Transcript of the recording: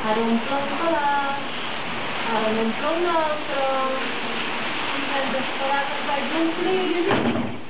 Arumplong pala. Arumplong na, pero... Ang ganda pala ng 5 months.